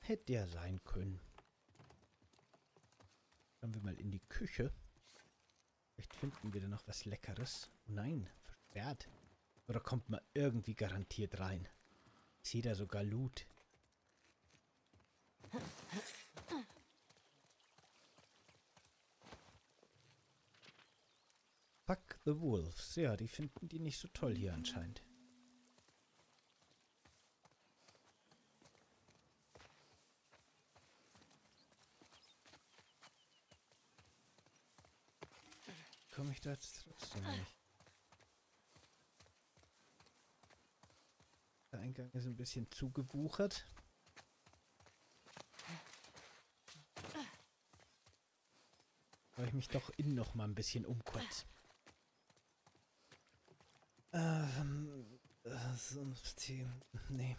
Hätte ja sein können. Schauen wir mal in die Küche. Vielleicht finden wir da noch was Leckeres. Oh nein, versperrt. Oder kommt man irgendwie garantiert rein? Ich sehe da sogar Loot. Fuck the Wolves. Ja, die finden die nicht so toll hier anscheinend. Komme ich da jetzt trotzdem nicht? Der Eingang ist ein bisschen zugewuchert. Soll ich mich doch innen noch mal ein bisschen umkurz. Sonst Team. Nee.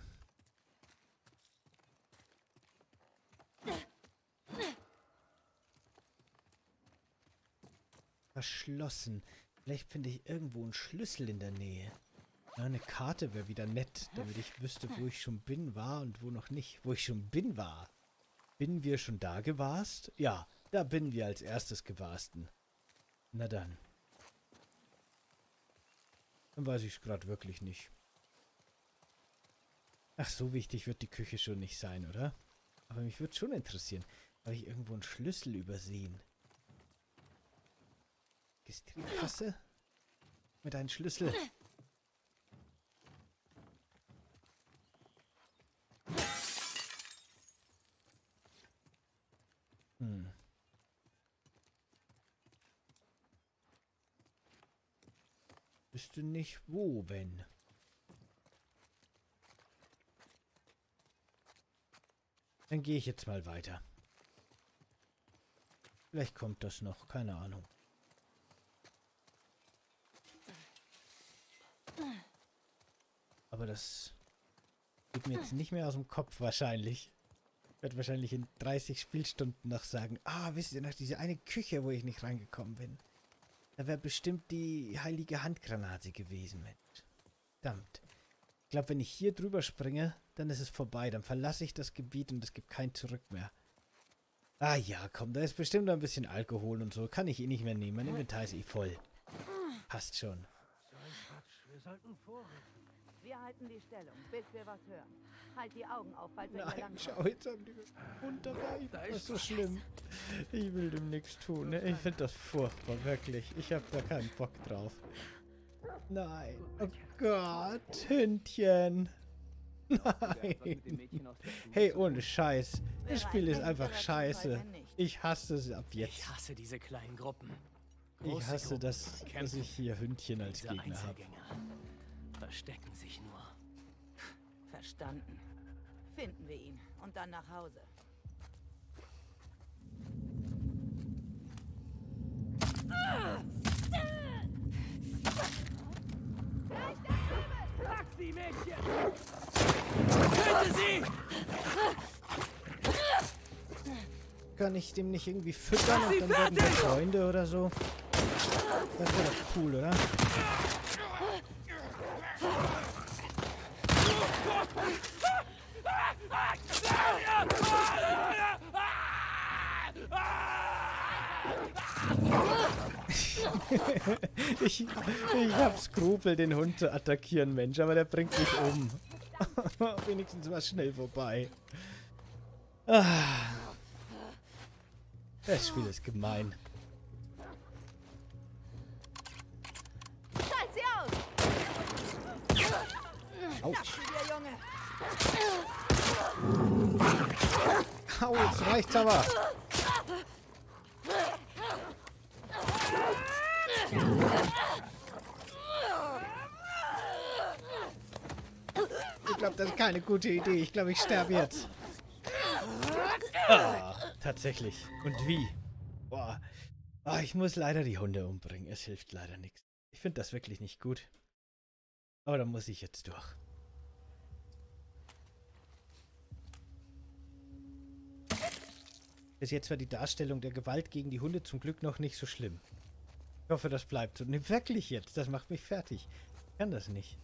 Verschlossen. Vielleicht finde ich irgendwo einen Schlüssel in der Nähe. Ja, eine Karte wäre wieder nett, damit ich wüsste, wo ich schon bin, war und wo noch nicht. Wo ich schon bin, war. Bin wir schon da gewast? Ja, da bin wir als erstes gewasten. Na dann. Dann weiß ich es gerade wirklich nicht. Ach, so wichtig wird die Küche schon nicht sein, oder? Aber mich würde schon interessieren. Habe ich irgendwo einen Schlüssel übersehen? Gestriekasse? Mit einem Schlüssel. Wüsste nicht wo, wenn. Dann gehe ich jetzt mal weiter. Vielleicht kommt das noch, keine Ahnung. Aber das geht mir jetzt nicht mehr aus dem Kopf wahrscheinlich. Ich werde wahrscheinlich in 30 Spielstunden noch sagen, wisst ihr noch, diese eine Küche, wo ich nicht reingekommen bin. Da wäre bestimmt die heilige Handgranate gewesen, Mensch. Verdammt. Ich glaube, wenn ich hier drüber springe, dann ist es vorbei. Dann verlasse ich das Gebiet und es gibt kein Zurück mehr. Ah ja, komm, da ist bestimmt noch ein bisschen Alkohol und so. Kann ich eh nicht mehr nehmen. Mein Inventar ist eh voll. Passt schon. So ein Quatsch. Wir sollten vorrücken. Wir halten die Stellung, bis wir was hören. Halt die Augen auf, falls wir hier Nein, lang schau, jetzt haben die Hund dabei. Das ist so schlimm. Ich will dem nichts tun. Ne? Ich finde das furchtbar, wirklich. Ich habe da keinen Bock drauf. Nein. Oh Gott, Hündchen. Nein. Hey, ohne Scheiß. Das Spiel ist einfach scheiße. Ich hasse es ab jetzt. Ich hasse diese kleinen Gruppen. Ich hasse das, dass ich hier Hündchen als Gegner habe. Verstecken sich nur. Verstanden. Finden wir ihn und dann nach Hause. Taxi, Mädchen! Töte sie! Kann ich dem nicht irgendwie füttern und dann werden wir Freunde oder so? Das wäre doch cool, oder? ich hab Skrupel, den Hund zu attackieren, Mensch, aber der bringt mich um. Wenigstens war schnell vorbei. Das Spiel ist gemein. Schalt sie aus! Autsch. Dir, Junge! Au, jetzt reicht's aber. Ich glaube, das ist keine gute Idee. Ich glaube, ich sterbe jetzt. Tatsächlich. Und wie? Boah. Ich muss leider die Hunde umbringen. Es hilft leider nichts. Ich finde das wirklich nicht gut. Aber da muss ich jetzt durch. Bis jetzt war die Darstellung der Gewalt gegen die Hunde zum Glück noch nicht so schlimm. Ich hoffe, das bleibt so. Ne, wirklich jetzt. Das macht mich fertig. Ich kann das nicht.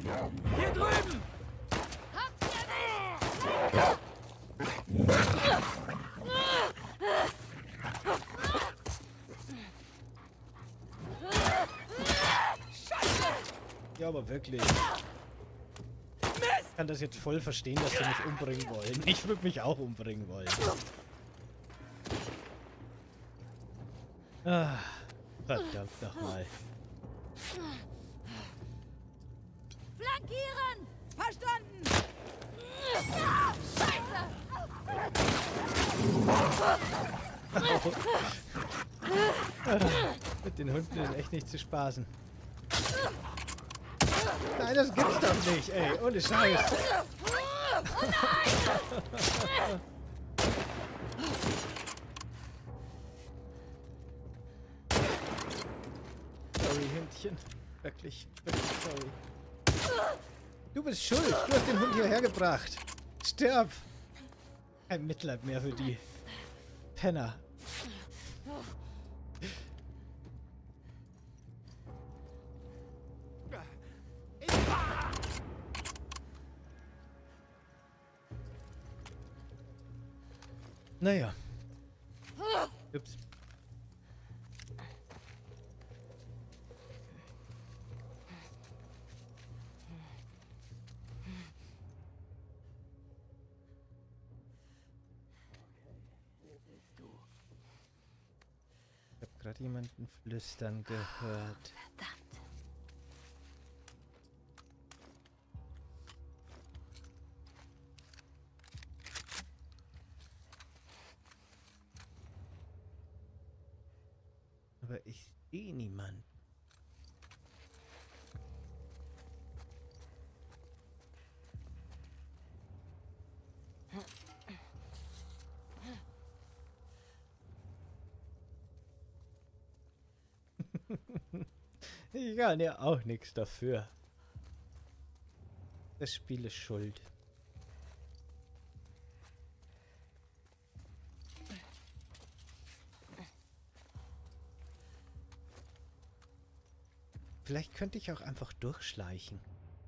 Hier drüben! Ja, aber wirklich. Ich kann das jetzt voll verstehen, dass sie mich umbringen wollen. Ich würde mich auch umbringen wollen. Ah, verdammt nochmal. Flankieren! Verstanden! Scheiße! Mit den Hunden ist echt nicht zu spaßen. Nein, das gibt's doch nicht, ey. Ohne Scheiß. Sorry, Hündchen. Wirklich, wirklich sorry. Du bist schuld. Du hast den Hund hierher gebracht. Stirb. Kein Mitleid mehr für die Penner. Naja. Ups. Ich habe gerade jemanden flüstern gehört. Verdammt. Aber ich sehe niemanden. Ich kann ja auch nichts dafür. Das Spiel ist schuld. Vielleicht könnte ich auch einfach durchschleichen.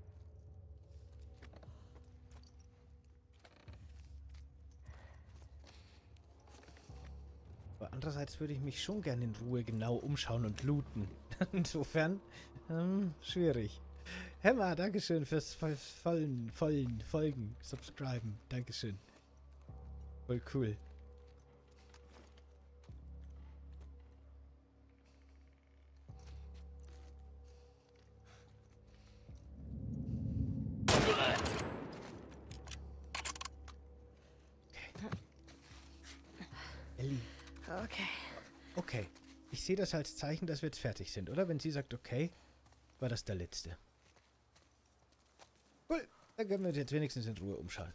Aber andererseits würde ich mich schon gerne in Ruhe genau umschauen und looten. Insofern, schwierig. Hemmer, dankeschön fürs Folgen, subscriben. Dankeschön. Voll cool. Ellie. Okay. Okay. Ich sehe das als Zeichen, dass wir jetzt fertig sind, oder? Wenn sie sagt, okay, war das der letzte. Cool. Dann können wir uns jetzt wenigstens in Ruhe umschauen.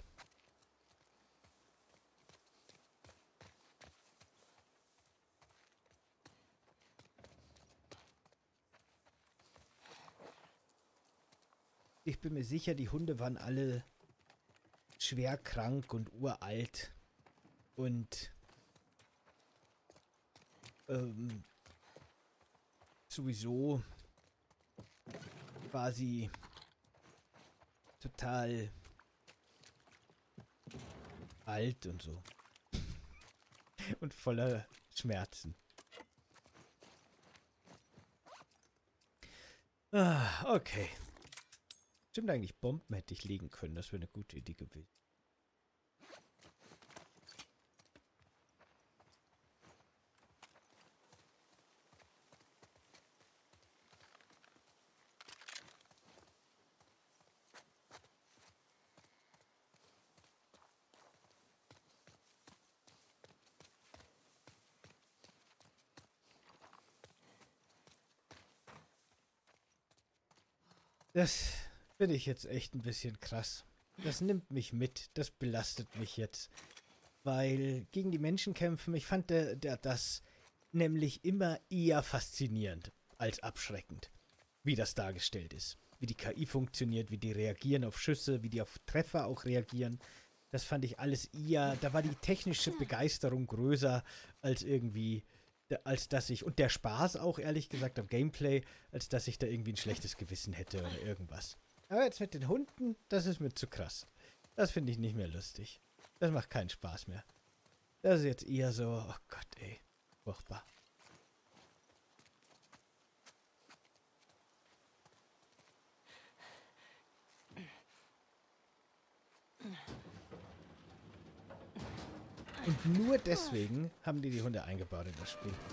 Ich bin mir sicher, die Hunde waren alle schwer krank und uralt. Und sowieso quasi total alt und so. Und voller Schmerzen. Ah, okay. Stimmt eigentlich, Bomben hätte ich legen können. Das wäre eine gute Idee gewesen. Das finde ich jetzt echt ein bisschen krass. Das nimmt mich mit. Das belastet mich jetzt. Weil gegen die Menschen kämpfen, ich fand das nämlich immer eher faszinierend als abschreckend, wie das dargestellt ist. Wie die KI funktioniert, wie die reagieren auf Schüsse, wie die auf Treffer auch reagieren. Das fand ich alles eher, da war die technische Begeisterung größer als irgendwie, als dass ich, und der Spaß auch ehrlich gesagt am Gameplay, als dass ich da irgendwie ein schlechtes Gewissen hätte oder irgendwas. Aber jetzt mit den Hunden, das ist mir zu krass. Das finde ich nicht mehr lustig. Das macht keinen Spaß mehr. Das ist jetzt eher so, oh Gott, ey. Furchtbar. Und nur deswegen haben die Hunde eingebaut in das Spiel.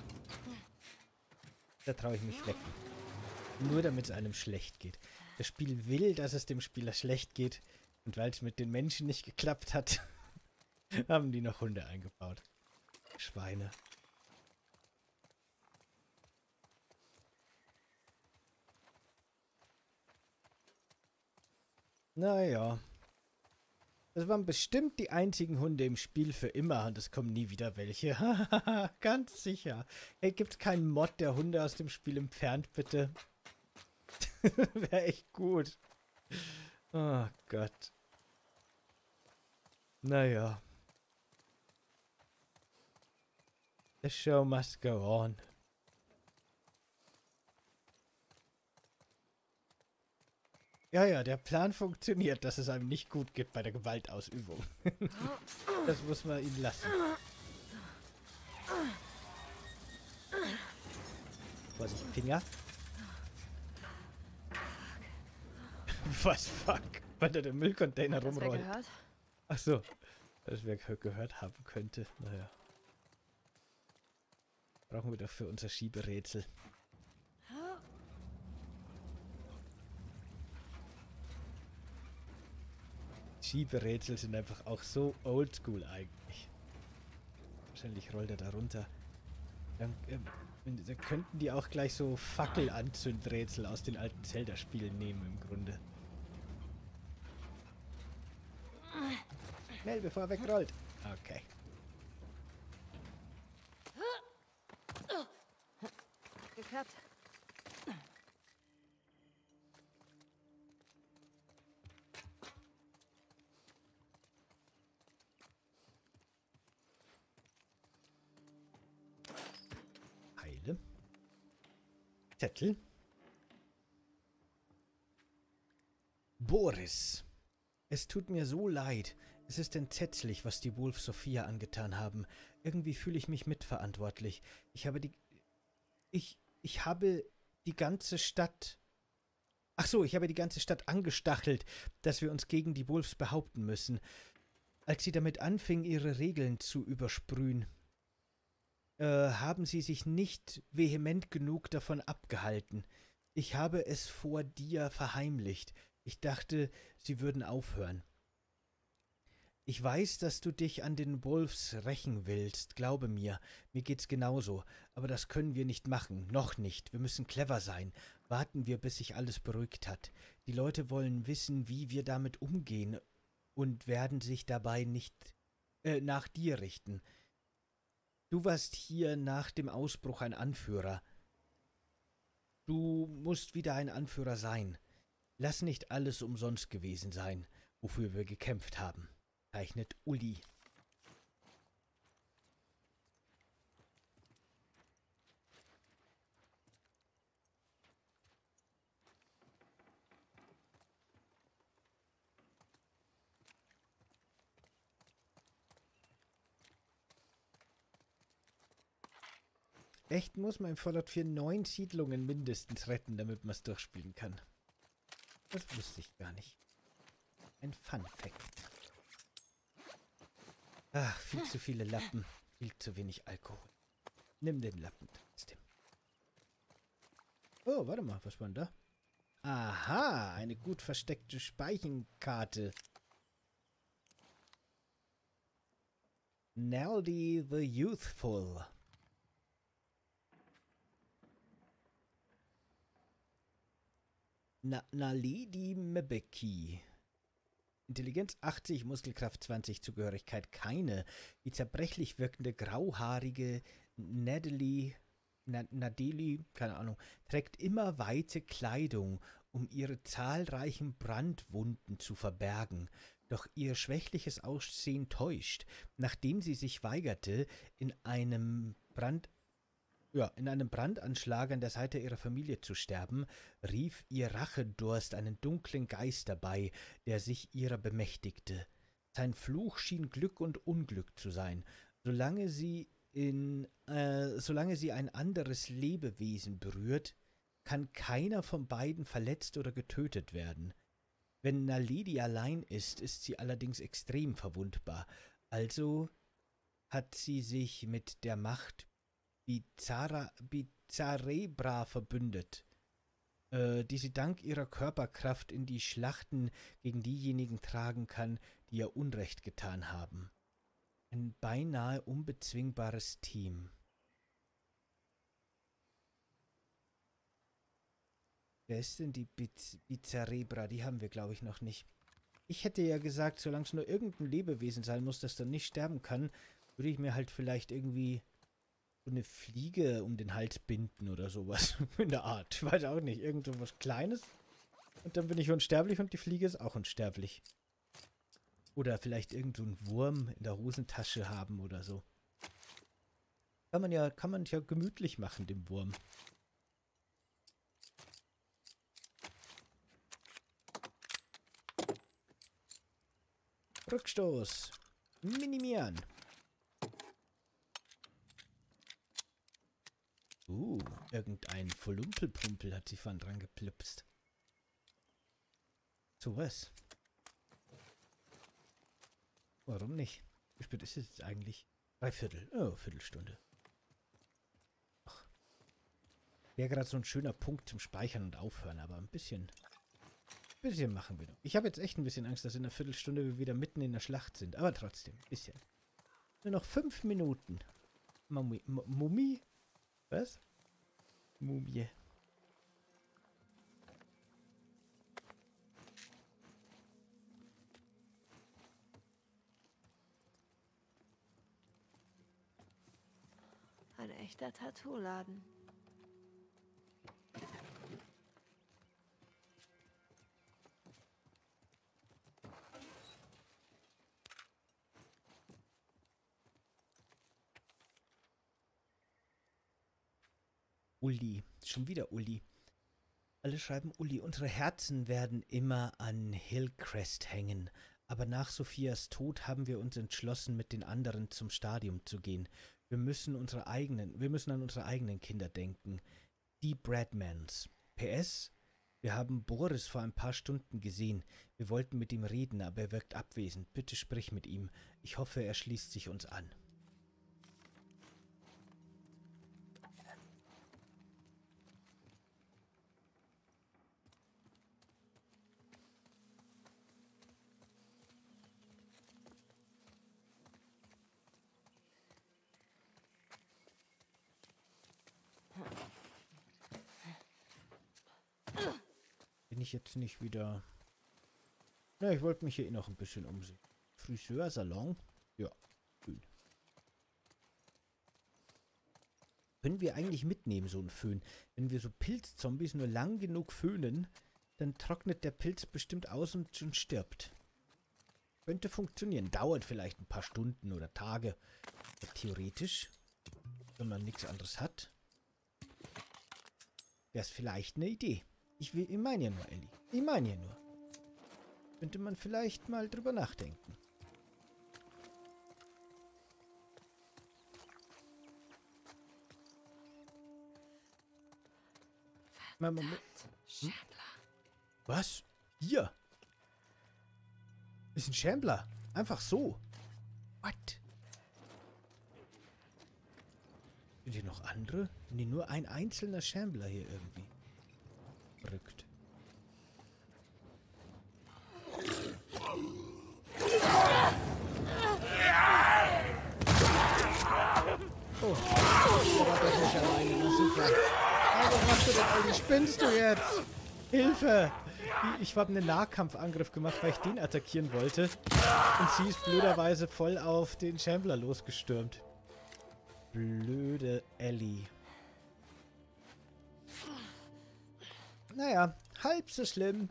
Da traue ich mich lecken. Nur damit es einem schlecht geht. Das Spiel will, dass es dem Spieler schlecht geht. Und weil es mit den Menschen nicht geklappt hat, haben die noch Hunde eingebaut. Schweine. Naja. Das waren bestimmt die einzigen Hunde im Spiel für immer und es kommen nie wieder welche. Hahaha, ganz sicher. Hey, gibt's keinen Mod, der Hunde aus dem Spiel entfernt, bitte? Wäre echt gut. Oh Gott. Naja. The show must go on. Ja, ja, der Plan funktioniert, dass es einem nicht gut geht bei der Gewaltausübung. Das muss man ihm lassen. Vorsicht, Finger. Was, fuck? Weil da der Müllcontainer rumrollt. Ach so. Das wer gehört haben könnte. Naja. Brauchen wir doch für unser Schieberätsel. Schieberätsel sind einfach auch so oldschool eigentlich. Wahrscheinlich rollt er da runter. Dann könnten die auch gleich so Fackelanzündrätsel aus den alten Zelda-Spielen nehmen im Grunde. Schnell, bevor er wegrollt. Okay. Geklappt. Heile. Zettel. Boris. Es tut mir so leid. Es ist entsetzlich, was die Wolf Sophia angetan haben. Irgendwie fühle ich mich mitverantwortlich. Ich habe die ganze Stadt... Ach so, ich habe die ganze Stadt angestachelt, dass wir uns gegen die Wolves behaupten müssen. Als sie damit anfing, ihre Regeln zu übersprühen, haben sie sich nicht vehement genug davon abgehalten. Ich habe es vor dir verheimlicht. Ich dachte, sie würden aufhören. Ich weiß, dass du dich an den Wolves rächen willst, glaube mir. Mir geht's genauso. Aber das können wir nicht machen. Noch nicht. Wir müssen clever sein. Warten wir, bis sich alles beruhigt hat. Die Leute wollen wissen, wie wir damit umgehen und werden sich dabei nicht nach dir richten. Du warst hier nach dem Ausbruch ein Anführer. Du musst wieder ein Anführer sein. Lass nicht alles umsonst gewesen sein, wofür wir gekämpft haben. Zeichnet Uli. Echt muss man im Fallout 4 9 Siedlungen mindestens retten, damit man es durchspielen kann. Das wusste ich gar nicht. Ein Fun-Fact. Ach, viel zu viele Lappen. Viel zu wenig Alkohol. Nimm den Lappen trotzdem. Oh, warte mal, was war denn da? Aha, eine gut versteckte Speichenkarte. Naldi the Youthful. Naledi Mebeki. Intelligenz 80, Muskelkraft 20, Zugehörigkeit keine. Die zerbrechlich wirkende, grauhaarige Nadeli, keine Ahnung, trägt immer weite Kleidung, um ihre zahlreichen Brandwunden zu verbergen. Doch ihr schwächliches Aussehen täuscht. Nachdem sie sich weigerte, in einem in einem Brandanschlag an der Seite ihrer Familie zu sterben, rief ihr Rachedurst einen dunklen Geist herbei, der sich ihrer bemächtigte. Sein Fluch schien Glück und Unglück zu sein. Solange sie ein anderes Lebewesen berührt, kann keiner von beiden verletzt oder getötet werden. Wenn Naledi allein ist, ist sie allerdings extrem verwundbar. Also hat sie sich mit der Macht Bizarebra verbündet, die sie dank ihrer Körperkraft in die Schlachten gegen diejenigen tragen kann, die ihr Unrecht getan haben. Ein beinahe unbezwingbares Team. Wer ist denn die Bizarebra? Die haben wir, glaube ich, noch nicht. Ich hätte ja gesagt, solange es nur irgendein Lebewesen sein muss, das dann nicht sterben kann, würde ich mir halt vielleicht irgendwie so eine Fliege um den Hals binden oder sowas. In der Art. Ich weiß auch nicht. Irgend so was Kleines. Und dann bin ich unsterblich und die Fliege ist auch unsterblich. Oder vielleicht irgend so einen Wurm in der Hosentasche haben oder so. Kann man ja gemütlich machen, dem Wurm. Rückstoß. Minimieren. Irgendein Folumpelpumpel hat sich vorhin dran geplipst. So was. Warum nicht? Wie spät ist es jetzt eigentlich? 3/4. Oh, Viertelstunde. Ach. Wäre gerade so ein schöner Punkt zum Speichern und Aufhören, aber ein bisschen machen wir noch. Ich habe jetzt echt ein bisschen Angst, dass in einer Viertelstunde wir wieder mitten in der Schlacht sind. Aber trotzdem, ein bisschen. Nur noch 5 Minuten. Mumie? Was? Mumie. Ein echter Tattoo-Laden. Uli. Schon wieder Uli. Alle schreiben Uli. Unsere Herzen werden immer an Hillcrest hängen. Aber nach Sophias Tod haben wir uns entschlossen, mit den anderen zum Stadium zu gehen. Wir müssen an unsere eigenen Kinder denken. Die Bradmans. PS? Wir haben Boris vor ein paar Stunden gesehen. Wir wollten mit ihm reden, aber er wirkt abwesend. Bitte sprich mit ihm. Ich hoffe, er schließt sich uns an. Bin ich jetzt nicht wieder... Na, ich wollte mich hier noch ein bisschen umsehen. Friseursalon? Ja, schön. Können wir eigentlich mitnehmen, so einen Föhn? Wenn wir so Pilzzombies nur lang genug föhnen, dann trocknet der Pilz bestimmt aus und stirbt. Könnte funktionieren. Dauert vielleicht ein paar Stunden oder Tage. Aber theoretisch, wenn man nichts anderes hat, wäre es vielleicht eine Idee. Ich meine ja nur, Ellie. Ich meine ja nur. Könnte man vielleicht mal drüber nachdenken. Was? Hier? Ist ein Shambler. Einfach so. What? Sind hier noch andere? Nee, nur ein einzelner Shambler hier irgendwie. Verrückt. Oh, der war doch nicht alleine. Na super. Was machst du denn eigentlich? Spinnst du jetzt? Hilfe! Ich habe einen Nahkampfangriff gemacht, weil ich den attackieren wollte. Und sie ist blöderweise voll auf den Shambler losgestürmt. Blöde Ellie. Naja, halb so schlimm.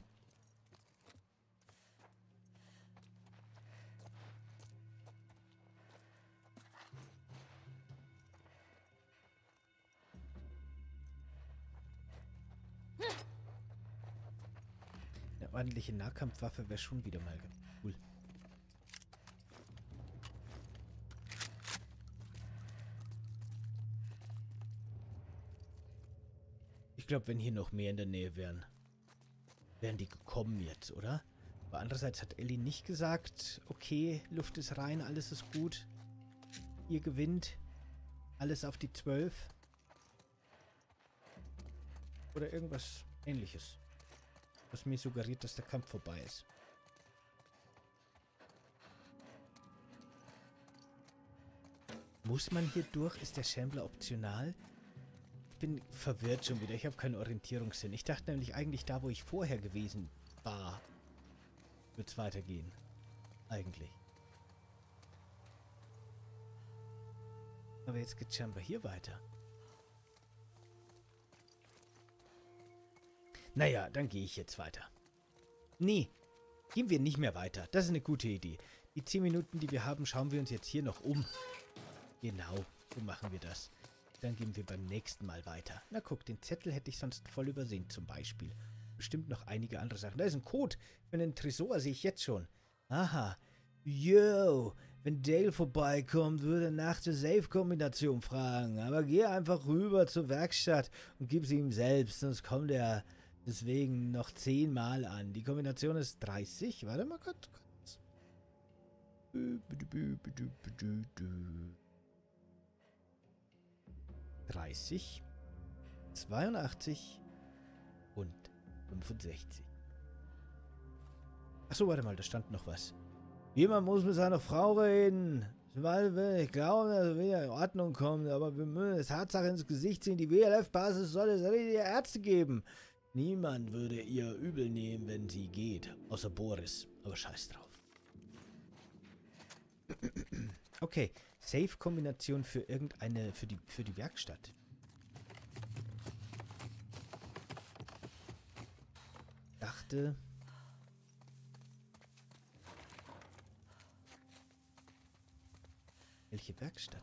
ordentliche Nahkampfwaffe wäre schon wieder mal cool. Ich glaube, wenn hier noch mehr in der Nähe wären, wären die gekommen jetzt, oder? Aber andererseits hat Ellie nicht gesagt, okay, Luft ist rein, alles ist gut. Ihr gewinnt. Alles auf die 12. Oder irgendwas Ähnliches. Was mir suggeriert, dass der Kampf vorbei ist. Muss man hier durch? Ist der Shambler optional? Ich bin verwirrt schon wieder. Ich habe keinen Orientierungssinn. Ich dachte nämlich eigentlich da, wo ich vorher gewesen war, wird es weitergehen. Eigentlich. Aber jetzt geht scheinbar hier weiter. Naja, dann gehe ich jetzt weiter. Nee, gehen wir nicht mehr weiter. Das ist eine gute Idee. Die 10 Minuten, die wir haben, schauen wir uns jetzt hier noch um. Genau, so machen wir das. Dann gehen wir beim nächsten Mal weiter. Na guck, den Zettel hätte ich sonst voll übersehen zum Beispiel. Bestimmt noch einige andere Sachen. Da ist ein Code für einen Tresor, sehe ich jetzt schon. Aha. Yo, wenn Dale vorbeikommt, würde er nach der Safe-Kombination fragen. Aber geh einfach rüber zur Werkstatt und gib sie ihm selbst, sonst kommt er deswegen noch 10 Mal an. Die Kombination ist 30. Warte mal kurz. 30, 82 und 65. Achso, warte mal, da stand noch was. Jemand muss mit seiner Frau reden. Weil wir nicht glauben, dass er wieder in Ordnung kommt, aber wir müssen es Tatsache ins Gesicht ziehen. Die WLF-Basis soll es richtige Ärzte geben. Niemand würde ihr übel nehmen, wenn sie geht. Außer Boris. Aber scheiß drauf. Okay. Safe-Kombination für irgendeine, für die Werkstatt. Dachte. Welche Werkstatt?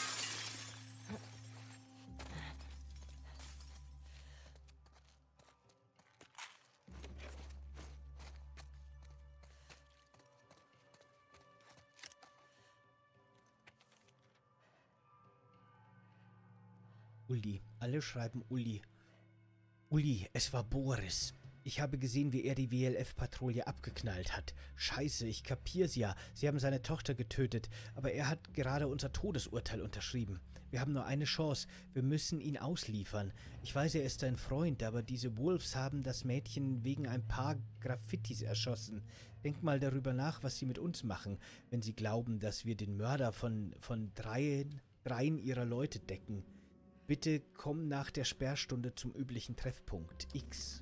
Uli. Alle schreiben Uli. Uli, es war Boris. Ich habe gesehen, wie er die WLF-Patrouille abgeknallt hat. Scheiße, ich kapier's ja. Sie haben seine Tochter getötet, aber er hat gerade unser Todesurteil unterschrieben. Wir haben nur eine Chance. Wir müssen ihn ausliefern. Ich weiß, er ist dein Freund, aber diese Wolves haben das Mädchen wegen ein paar Graffitis erschossen. Denk mal darüber nach, was sie mit uns machen, wenn sie glauben, dass wir den Mörder von dreien ihrer Leute decken. Bitte komm nach der Sperrstunde zum üblichen Treffpunkt X.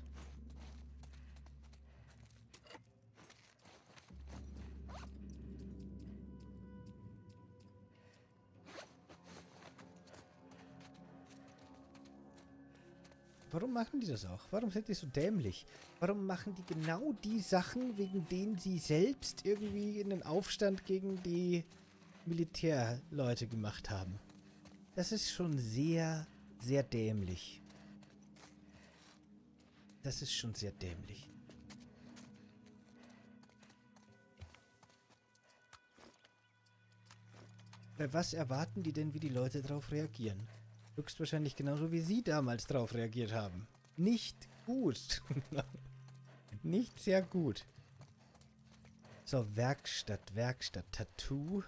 Warum machen die das auch? Warum sind die so dämlich? Warum machen die genau die Sachen, wegen denen sie selbst irgendwie einen Aufstand gegen die Militärleute gemacht haben? Das ist schon sehr, sehr dämlich. Das ist schon sehr dämlich. Bei was erwarten die denn, wie die Leute darauf reagieren? Höchstwahrscheinlich genauso, wie sie damals darauf reagiert haben. Nicht gut. Nicht sehr gut. So, Werkstatt, Tattoo.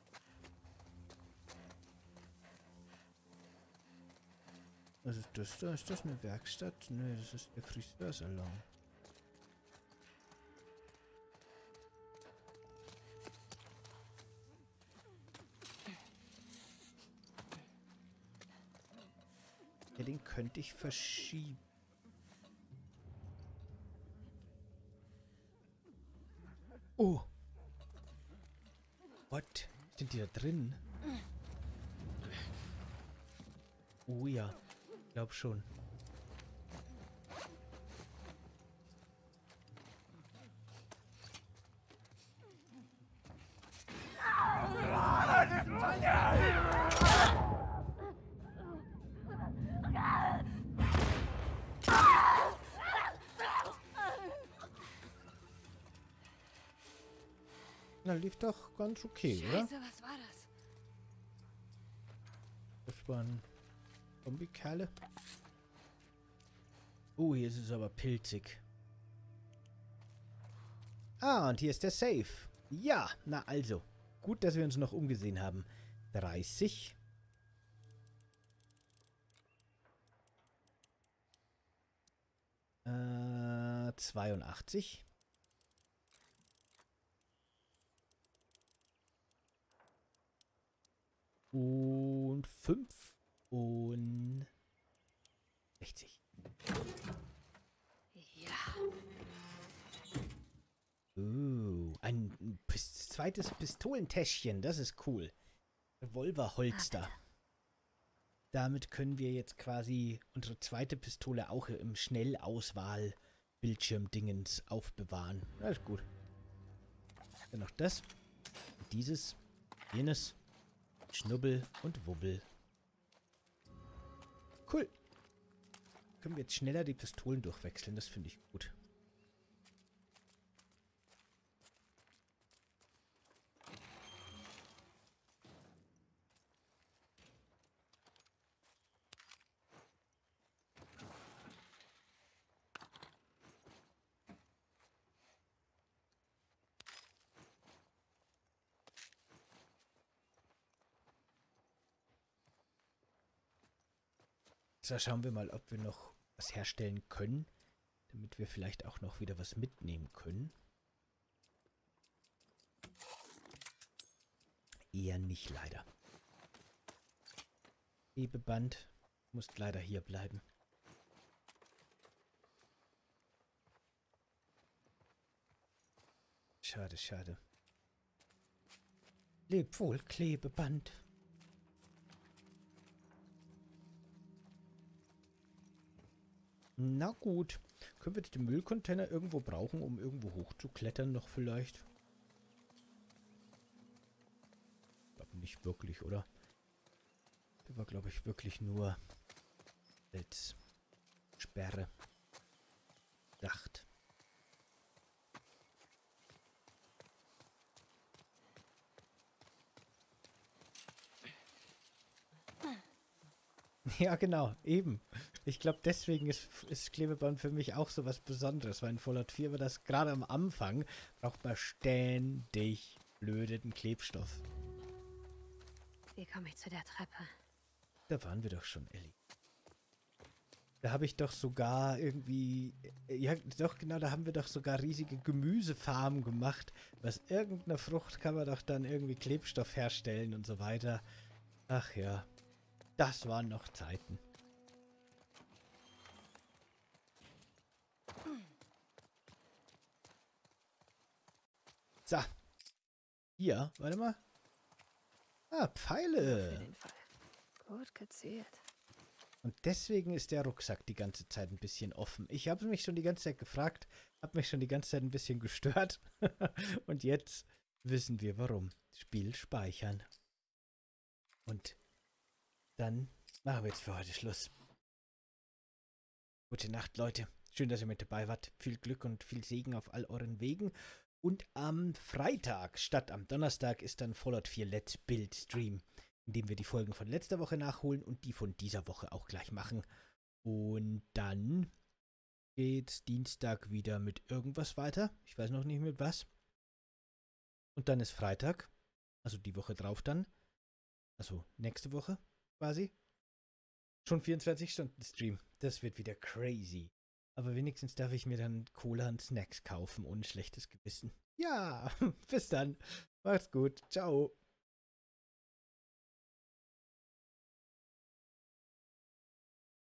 Was ist das da? Ist das eine Werkstatt? Nö, das ist der Friseursalon. Ja, den könnte ich verschieben. Oh! What? Sind die da drin? Oh ja. Ich glaube schon. Na, lief doch ganz okay, oder? Scheiße, was war das? Das waren Zombie-Kerle. Oh, hier ist es aber pilzig. Ah, und hier ist der Safe. Ja, na also. Gut, dass wir uns noch umgesehen haben. 30. Äh, 82. Und 5. Und 60. Ja. Ein zweites Pistolentäschchen. Das ist cool. Revolverholster. Damit können wir jetzt quasi unsere zweite Pistole auch im Schnellauswahl-Bildschirmdingens aufbewahren. Das ist gut. Dann noch das. Dieses. Jenes. Schnubbel und Wubbel. Cool. Können wir jetzt schneller die Pistolen durchwechseln. Das finde ich gut. So, schauen wir mal, ob wir noch was herstellen können, damit wir vielleicht auch noch wieder was mitnehmen können. Eher nicht, leider. Klebeband muss leider hier bleiben. Schade, schade. Leb wohl, Klebeband. Na gut. Können wir jetzt den Müllcontainer irgendwo brauchen, um irgendwo hochzuklettern noch vielleicht? Ich glaube nicht wirklich, oder? Der war, glaube ich, wirklich nur als Sperre gedacht. Ja, genau, eben. Ich glaube, deswegen ist Klebeband für mich auch so was Besonderes, weil in Fallout 4 war das gerade am Anfang, braucht man ständig blöden Klebstoff. Wie komme ich zu der Treppe? Da waren wir doch schon, Ellie. Da habe ich doch sogar irgendwie, ja doch genau, da haben wir doch sogar riesige Gemüsefarmen gemacht. Was irgendeiner Frucht kann man doch dann irgendwie Klebstoff herstellen und so weiter. Ach ja, das waren noch Zeiten. So. Hier, warte mal. Ah, Für Pfeile. den Fall. Gut gezielt. Und deswegen ist der Rucksack die ganze Zeit ein bisschen offen. Ich habe mich schon die ganze Zeit gefragt, habe mich schon die ganze Zeit ein bisschen gestört. Und jetzt wissen wir warum. Spiel speichern. Und dann machen wir jetzt für heute Schluss. Gute Nacht, Leute. Schön, dass ihr mit dabei wart. Viel Glück und viel Segen auf all euren Wegen. Und am Freitag statt am Donnerstag ist dann Fallout 4 Let's Build Stream, in dem wir die Folgen von letzter Woche nachholen und die von dieser Woche auch gleich machen. Und dann geht's Dienstag wieder mit irgendwas weiter. Ich weiß noch nicht mit was. Und dann ist Freitag, also die Woche drauf dann. Also nächste Woche quasi. Schon 24-Stunden-Stream. Das wird wieder crazy. Aber wenigstens darf ich mir dann Cola und Snacks kaufen, ohne schlechtes Gewissen. Ja, bis dann. Macht's gut. Ciao.